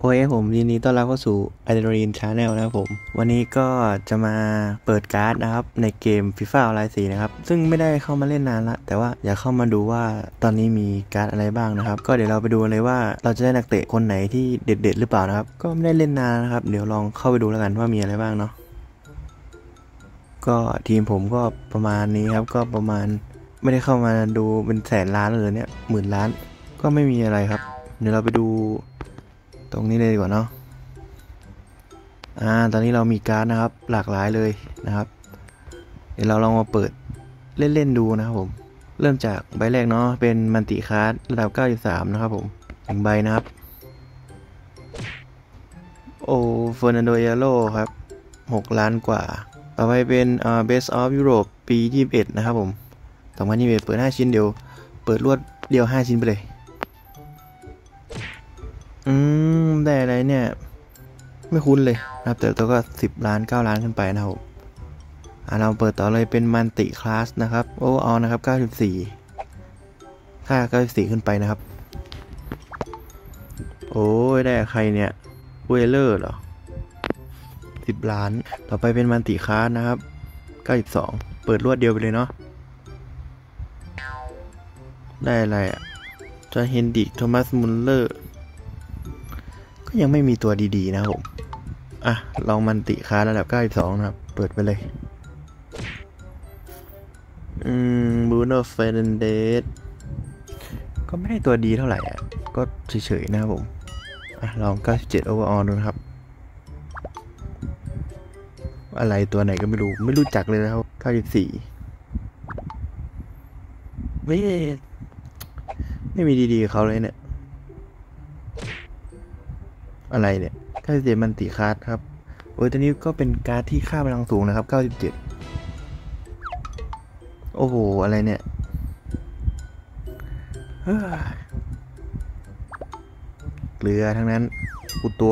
ผมยินดีต้อนรับเข้าสู่ Adrenaline Channel นะครับผมวันนี้ก็จะมาเปิดการ์ดนะครับในเกม FIFA ออนไลน์4นะครับซึ่งไม่ได้เข้ามาเล่นนานละแต่ว่าอยากเข้ามาดูว่าตอนนี้มีการ์ดอะไรบ้างนะครับก็เดี๋ยวเราไปดูเลยว่าเราจะได้นักเตะคนไหนที่เด็ดๆหรือเปล่านะครับก็ไม่ได้เล่นนานนะครับเดี๋ยวลองเข้าไปดูแล้วกันว่ามีอะไรบ้างเนาะก็ทีมผมก็ประมาณนี้ครับก็ประมาณไม่ได้เข้ามาดูเป็นแสนล้านเลยเนี่ยหมื่นล้านก็ไม่มีอะไรครับเดี๋ยวเราไปดูตรงนี้เลยดีกว่าเนาะตอนนี้เรามีการ์ดนะครับหลากหลายเลยนะครับเดี๋ยวเราลองมาเปิดเล่นๆดูนะครับผมเริ่มจากใบแรกเนาะเป็นมัลติคาร์ดระดับ93นะครับผม1ใบนะครับโอเฟอร์นันโด เอโร่ครับ6 ล้านกว่าต่อไปเป็นBest of Europe ปี21นะครับผม2021เปิด5ชิ้นเดียวเปิดรวดเดียว5ชิ้นไปเลยได้อะไรเนี่ยไม่คุ้นเลยนะครับแต่ตัวก็10 ล้าน9 ล้านขึ้นไปนะครับเราเปิดต่อเลยเป็นมัลติคลาสนะครับโอ้เอานะครับ94ค่า94ขึ้นไปนะครับโอ้ยได้ใครเนี่ยเวเลอร์เหรอ10 ล้านต่อไปเป็นมัลติคลาสนะครับ92เปิดรวดเดียวไปเลยเนาะได้อะไรจอห์นเฮนดิกโทมัสมุลเลอร์ก็ยังไม่มีตัวดีๆนะครับผมลองมันติคาระดับ92นะครับเปิดไปเลยบรูโน่เฟร์นันเดสก็ไม่ได้ตัวดีเท่าไหร่ก็เฉยๆนะครับผมลอง97 overall ดูนะครับอะไรตัวไหนก็ไม่รู้จักเลยนะครับ94ไม่มีดีๆเขาเลยเนี่ยอะไรเนี่ย97มันติคาร์ดครับตัวนี้ก็เป็นการ์ดที่ค่าพลังสูงนะครับ97โอ้โหอะไรเนี่ยเกลือทั้งนั้นคูตัว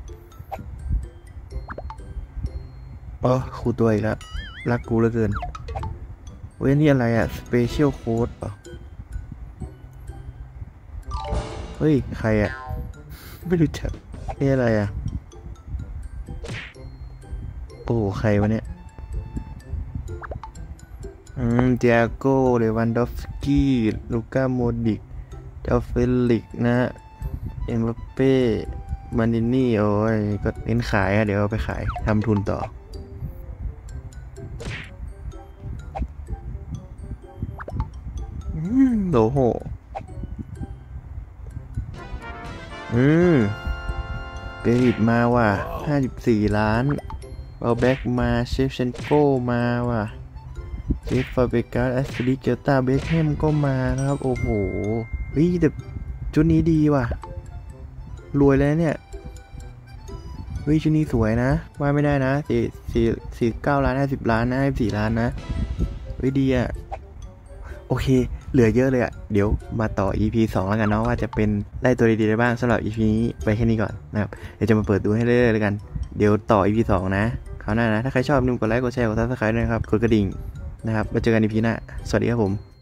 คูตัวอีกแล้วรักกูเหลือเกินนี่อะไรสเปเชียลโค้ดป่ะเฮ้ยใครไม่รู้จักนี่อะไรโอ้ใครวะเนี่ยเตียโก้เลวันดอฟสกี้ลูก้าโมดิกเจ้าเฟลิกนะเอ็มบัปเป้มานินี่โอ้ยก็เน้นขายเดี๋ยวเอาไปขายทำทุนต่อโลโหเบริดมาว่ะ54 ล้านเอาแบ็กมาเชฟเชนโก้มาว่ะเจฟฟาเบกัสแอสลิเจต้าเบคแฮมก็มานะครับโอ้โหแต่ชุดนี้ดีว่ะรวยแล้วเนี่ยชุดนี้สวยนะว่าไม่ได้นะ49 ล้าน50 ล้านนะ54 ล้านนะดีโอเคเหลือเยอะเลยเดี๋ยวมาต่อ EP 2แล้วกันเนาะว่าจะเป็นได้ตัวดีๆได้บ้างสำหรับ EP นี้ไปแค่นี้ก่อนนะครับเดี๋ยวจะมาเปิดดูให้เรื่อยๆแล้วกันเดี๋ยวต่อ EP 2นะคราวหน้านะถ้าใครชอบอย่าลืมกดไลค์กดแชร์กด Subscribe ด้วยนะครับกดกระดิ่งนะครับมาเจอกัน EP หน้าสวัสดีครับผม